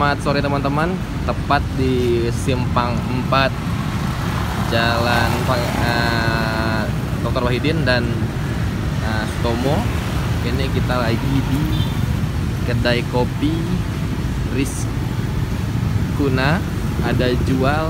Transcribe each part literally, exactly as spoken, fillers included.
Selamat sore teman-teman. Tepat di Simpang empat Jalan uh, Doktor Wahidin dan uh, Sutomo. Ini kita lagi di kedai kopi Rizkuna. Ada jual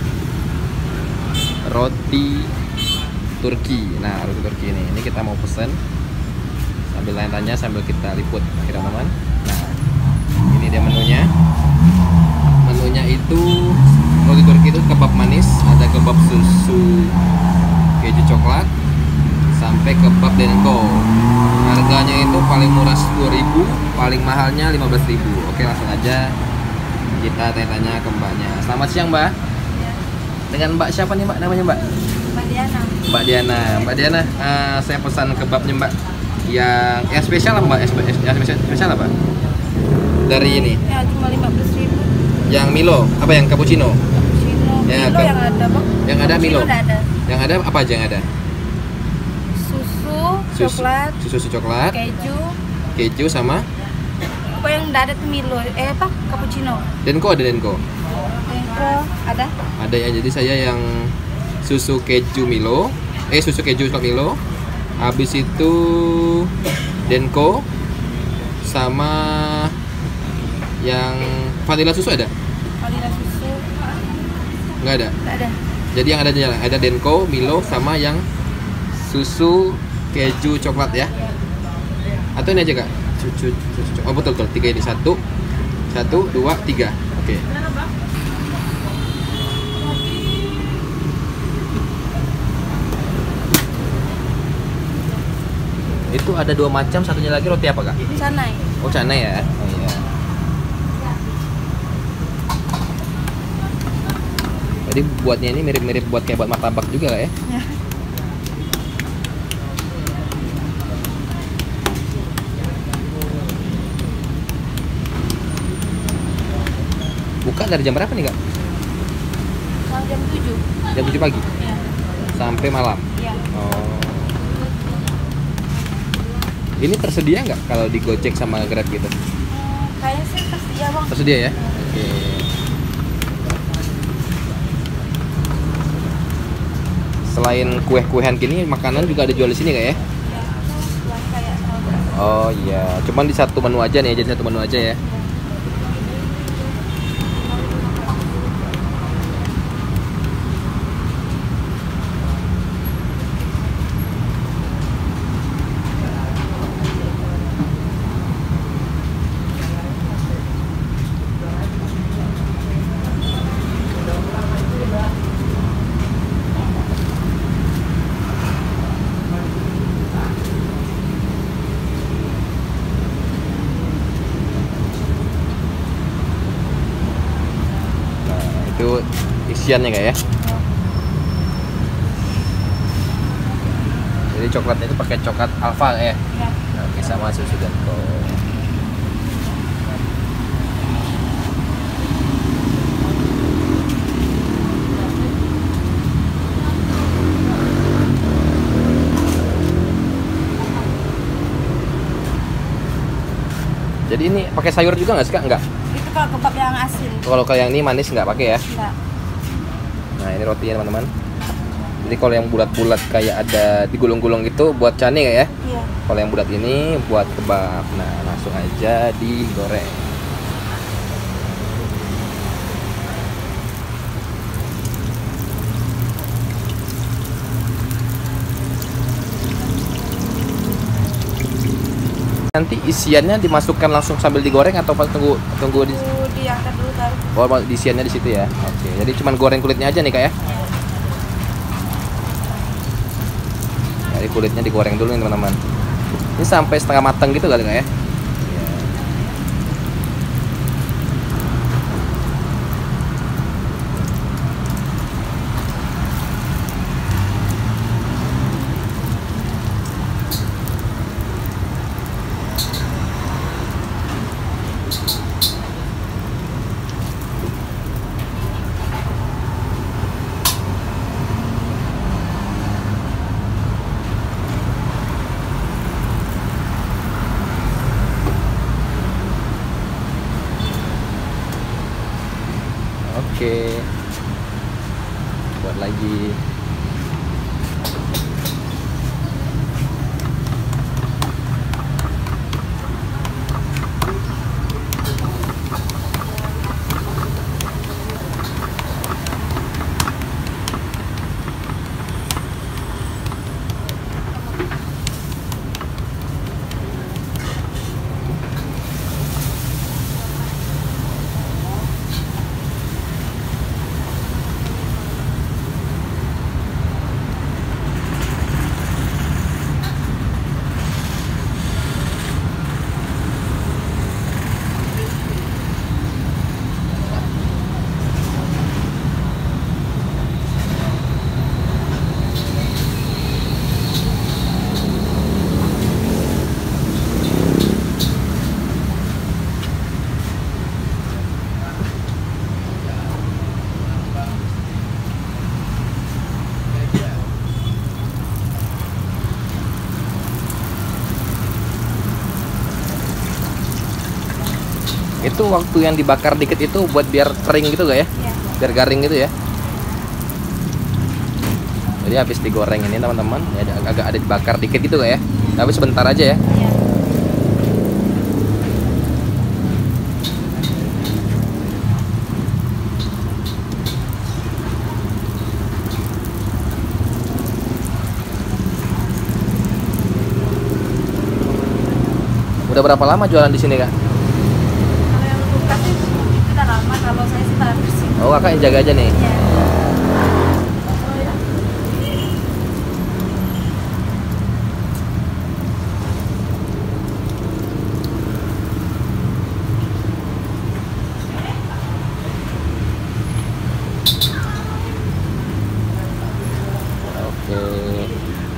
roti Turki. Nah, roti Turki ini, ini kita mau pesen sambil tanya-tanya sambil kita liput, teman-teman. Nah, ini dia menunya. Menunya itu roti Turki itu kebab manis, ada kebab susu keju coklat, sampai kebab denko. Harganya itu paling murah sepuluh ribu, paling mahalnya lima belas ribu. Oke, langsung aja kita tanya-tanya ke mbaknya. Selamat siang, Mbak. Ya. Dengan Mbak siapa nih, Mbak? Namanya Mbak? Mbak Diana. Mbak Diana. Mbak Diana, uh, saya pesan kebabnya, Mbak. Yang yang spesial apa, Mbak? Yang spesial, spesial apa? Dari ini. Ya, cuma lima belas ribu. Yang Milo, apa yang cappuccino? Cappuccino. Ya, Milo ke- yang ada, Bang. Yang ada Milo. Cappuccino udah ada. Yang ada apa aja yang ada? Susu, Susu, coklat, susu, susu coklat, keju. keju sama Apa yang udah ada tuh Milo? Eh, apa? Cappuccino. denko, ada denko. Denko ada. Ada ya, jadi saya yang susu keju Milo, eh susu keju coklat Milo. Habis itu denko sama yang vanilla susu ada? Vanilla susu Nggak ada. nggak ada. Jadi yang ada ada denko, Milo sama yang susu keju coklat ya. Atau ini aja, Kak? Susu, susu, oh betul betul, tiga ini, satu, satu, dua, tiga. Oke. Itu ada dua macam, satunya lagi roti apa, Kak? Canai. Oh, canai ya. Oh iya. Jadi buatnya ini mirip-mirip buat kayak buat martabak juga, Kak ya? Ya. Buka dari jam berapa nih, Kak? Sampai jam tujuh. Jam tujuh pagi Iya. sampai malam. Iya. Oh. Ini tersedia nggak kalau di Gojek sama Grab gitu? Hmm, kayaknya sih tersedia, Bang. Tersedia ya? Oke. Selain kue-kuehan gini, makanan juga ada jual di sini, Kak ya? Ya, itu yang kayak roti. Oh iya, cuman di satu menu aja nih, jadi satu menu aja ya. Itu isiannya, Kak ya? Jadi coklatnya itu pakai coklat alfa ya? Ya. Oke, sama susu denko. Jadi ini pakai sayur juga nggak sih, Kak? Nggak. Itu kalau kebab yang asin. Kalau kayak yang ini manis nggak pakai ya? Enggak. Nah, ini rotinya, teman-teman. Jadi kalau yang bulat-bulat kayak ada digulung-gulung gitu buat cane ya? Iya. Kalau yang bulat ini buat kebab. Nah, langsung aja digoreng. Nanti isiannya dimasukkan langsung sambil digoreng atau pas tunggu tunggu di Itu diangkat dulu baru. oh, di isiannya di situ ya. Oke, jadi cuman goreng kulitnya aja nih, Kak ya. Jadi kulitnya digoreng dulu nih, teman-teman. Ini sampai setengah matang gitu kali, Kak ya. itu waktu yang dibakar dikit itu buat biar kering gitu gak ya? Iya. Biar garing gitu ya. Jadi habis digoreng ini teman-teman, ya ada, agak ada dibakar dikit gitu gak ya? Tapi sebentar aja ya. Iya. Udah berapa lama jualan di sini kak? Kalau yang kulkas itu udah lama, kalau saya sih baru sih. Oh kakak yang jaga aja nih. Iya. Oke.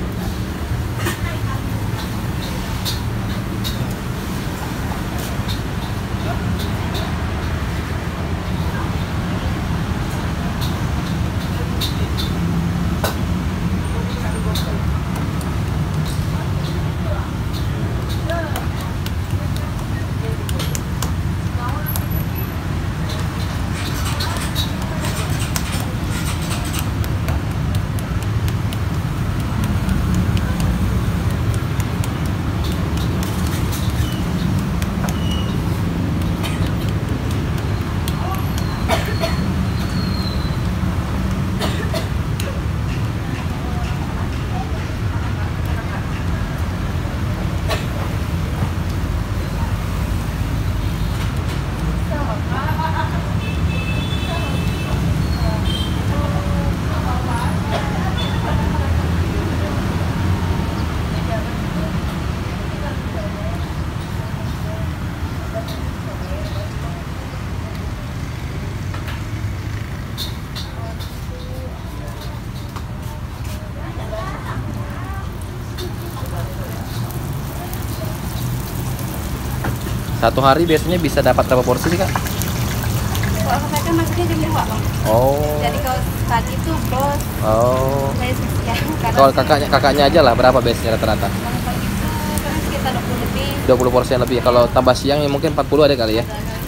Satu hari biasanya bisa dapat berapa porsi sih kak? Kalau saya kan masuknya jam dua bang. Oh. Jadi kalau tadi tuh bos, Oh. saya sekian. Kalau kakaknya kakaknya aja lah berapa biasanya rata-rata? Kalau pagi itu kan sekitar dua puluh lebih. dua puluh porsi lebih. Kalau tambah siang ya mungkin empat puluh ada kali ya.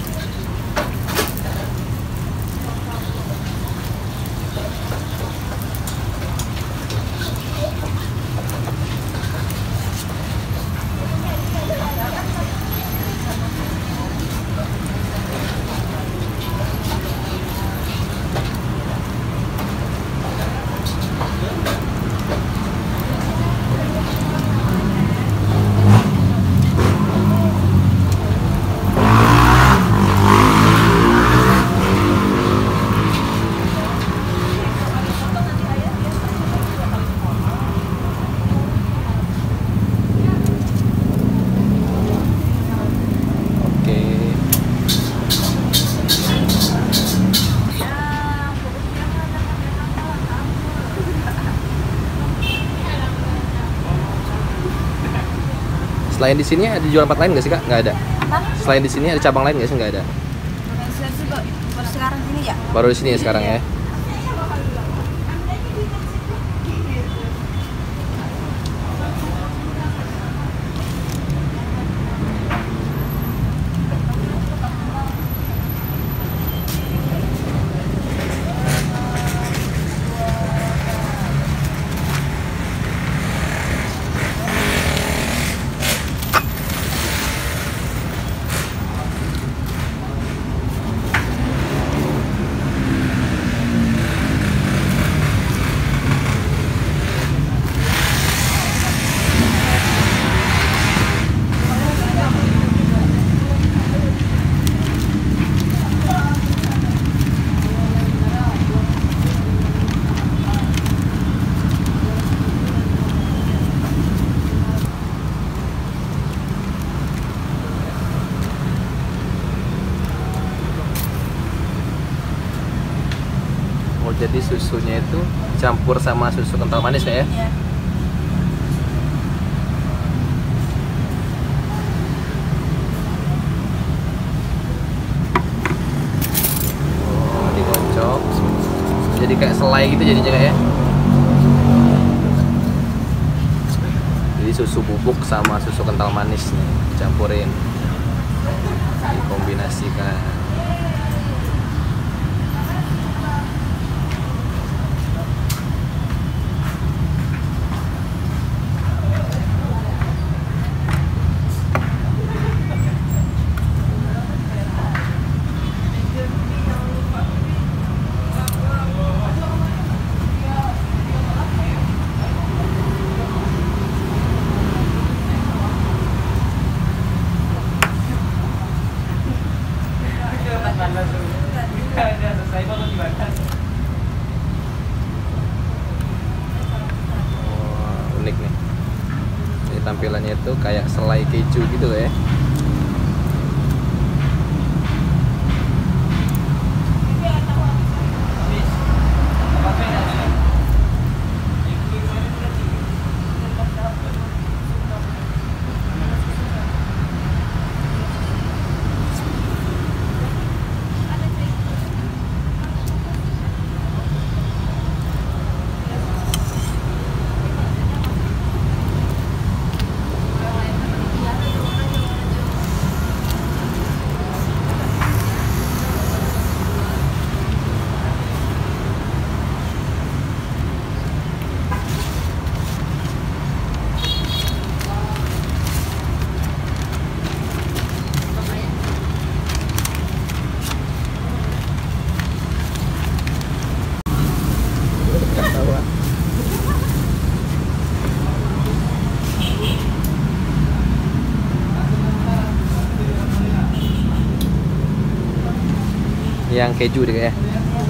Oke. Selain di sini ada jual tempat lain nggak sih kak? Nggak ada. Apa? Selain di sini ada cabang lain nggak sih? Nggak ada. Kalau saya sih baru baru sekarang sini ya. Baru di sini ya sekarang ya. Oh jadi susunya itu campur sama susu kental manis ya? Iya. Oh dikocok. Jadi kayak selai gitu jadinya kayak ya? Jadi susu bubuk sama susu kental manis nih, campurin. dikombinasikan. Unik nih. Ini tampilannya itu kayak selai keju gitu ya. Yang keju deh ya.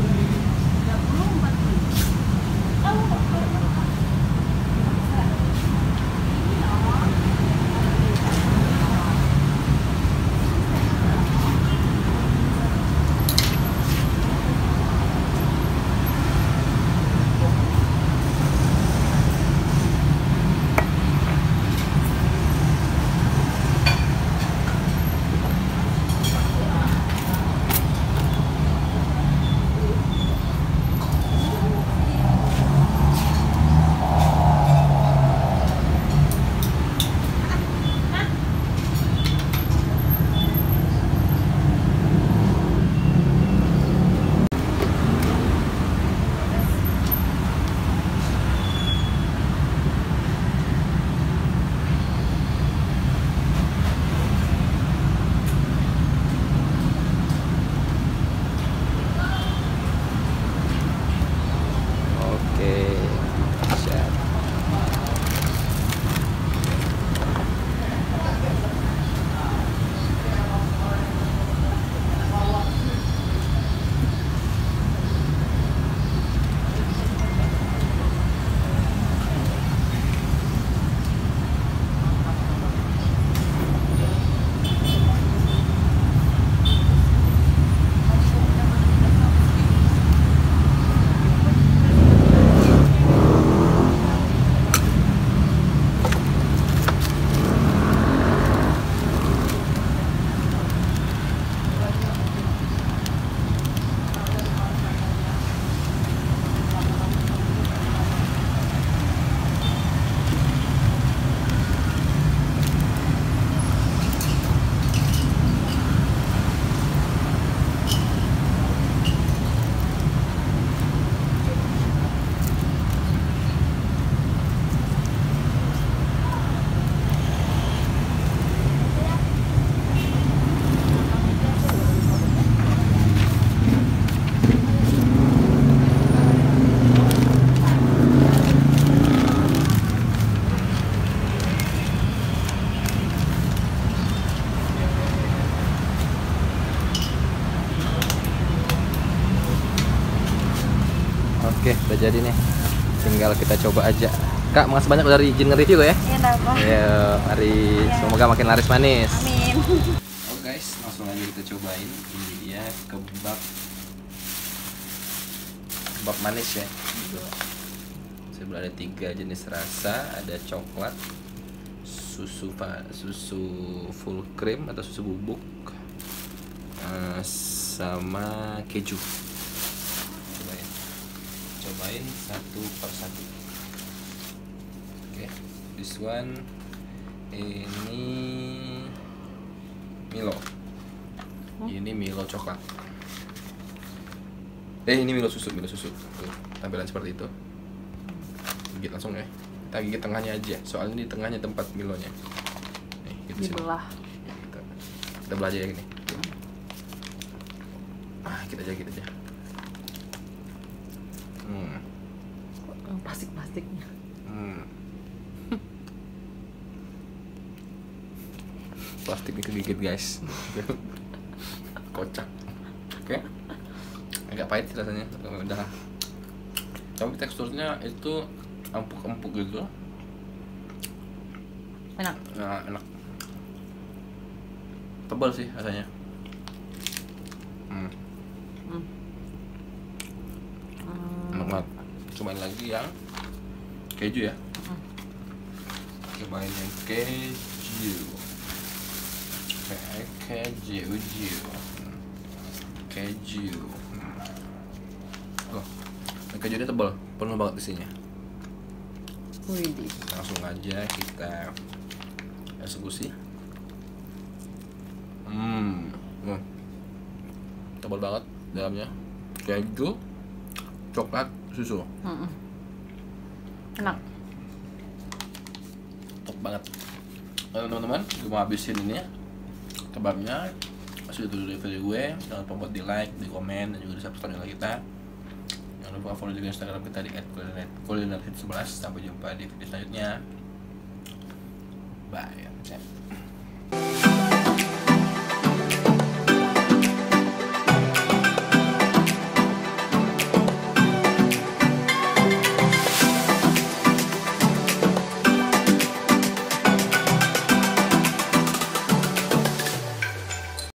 Oke, udah jadi nih. Tinggal kita coba aja. Kak, makasih banyak udah izin nge-review ya. Iya, apa? Ya, mari Ya. semoga makin laris manis. Amin. Oke guys, langsung aja kita cobain. Ini dia kebab kebab manis ya. Sebelah ada tiga jenis rasa, ada coklat, susu susu full cream atau susu bubuk, uh, sama keju. Cobain, cobain satu per satu. Oke, okay, this one ini Milo. Ini Milo coklat. Eh ini Milo susu, Milo susu. Tuh, tampilan seperti itu. Gigit langsung ya. Kita gigit tengahnya aja. Soalnya di tengahnya tempat Milonya. Nih, gitu sini. Dibelah. Kita, kita belah aja ya gini. Ah, kita aja, kita aja. Hmm. Plastik-plastiknya. Hmm. Plastiknya kegigit guys. Kocak. Oke. Agak pahit sih rasanya. Udah. Tapi teksturnya itu empuk-empuk gitu. Enak. Nah, enak. Tebal sih rasanya. Hmm. Hmm. Enak banget. Cobain lagi yang keju ya. Hmm. Cobain yang keju. Oke, keju, keju. Keju. Tuh, kejunya tebal, penuh banget isinya. Wih. Langsung aja kita eksekusi. Hmm, hmm. Tebal banget dalamnya. Keju, coklat, susu. Hmm. Enak. Top banget. Nah, teman-teman, gue mau habisin ini ya. Kebabnya masih dulu video gue. Jangan lupa buat di like, di komen, dan juga di subscribe channel kita. Jangan lupa follow juga Instagram kita di et kuliner hit sebelas. Sampai jumpa di video selanjutnya. Bye.